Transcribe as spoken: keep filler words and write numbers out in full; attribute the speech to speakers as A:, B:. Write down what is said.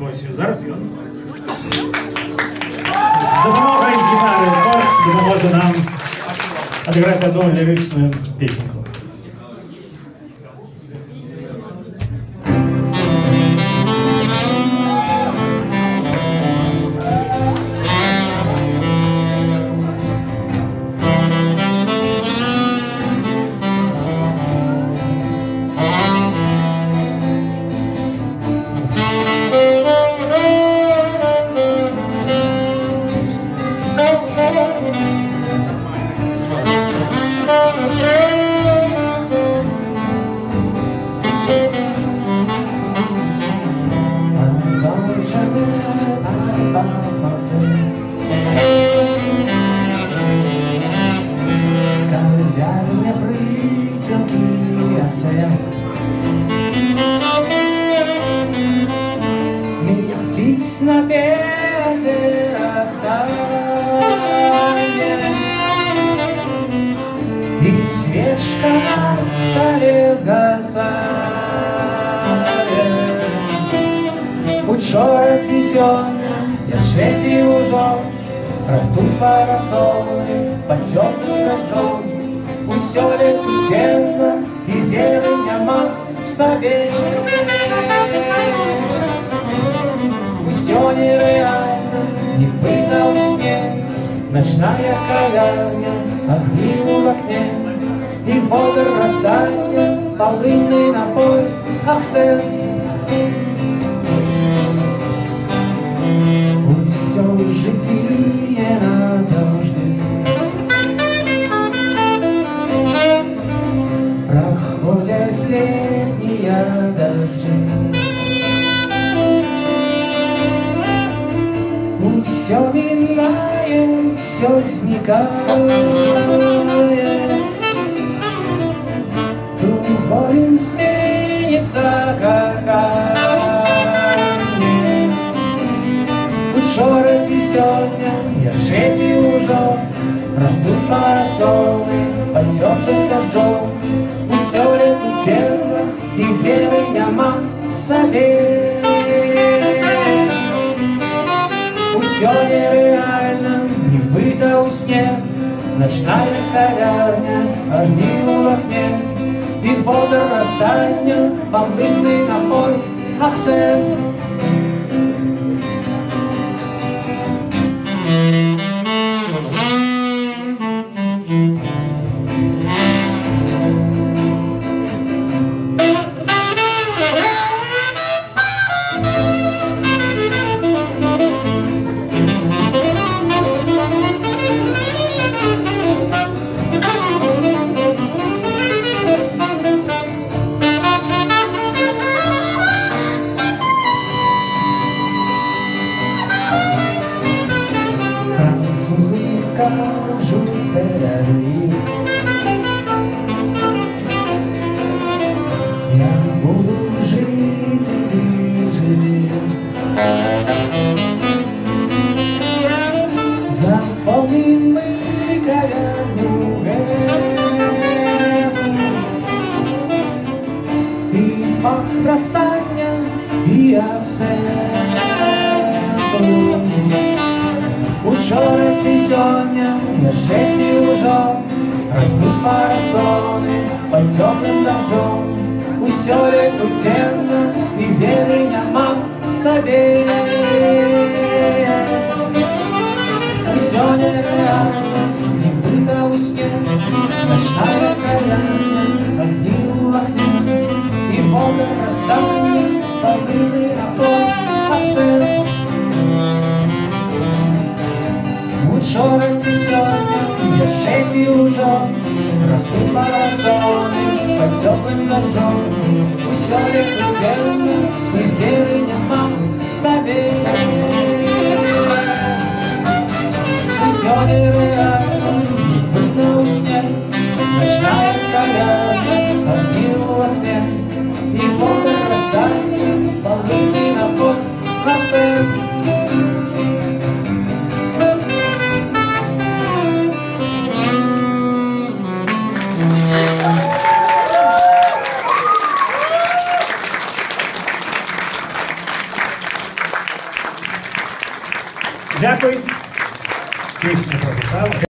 A: Ось зараз він з допомогою гітари Корт допоможе нам отыграть одну лиричную песенку.
B: Кав'ярня притінки овсе мехтить на пяти расстане, и свечка на столе сгасает. Учора цвісёння яшчэ ці ўжо растуць парасоны под цёплым дажджом. Усё лето цемна і веры няма в сабе. Усё нереально, нібыта ў сне. Ночная кавярня, огни в окне, и водор растання, полынный напой, абсент. Усё в житті назавжди проходять летние дожди. Усё минає, всё зникає, другою зміниться кохання. Учора ці сьогодні, яшчэ ці ўжо растуць парасоны под цёплым дажджом. Усё лето цемна і веры няма в сабе. Усё нереально, нібыта ў сне. Ночная кавярня, огни в окне, і водор растання, полынный напой, абсент. Кажутся рядом. Я буду жить, и ты живи. Запомним мы кавярню эту, и пах расстання, и абсенту. Учора ці сьогодні, яшчэ ці ўжо растуць парасоны под цёплым дажджом. Усё лето цемна і веры няма в сабе. Усё нереально, нібыта ў сне. Ночная кавярня, огни в окне, і водор растання, полынный напой, абсент. Учора ці сьогодні, яшчэ ці ўжо растуць парасоны под цёплым дажджом. Усё лето цемна і веры няма в сабе. Усё нереально, нібыта ў сне. Ночная кавярня, огни в окне, і водор растання, полынный напой, абсент.
A: Дякую. Пісню прописав.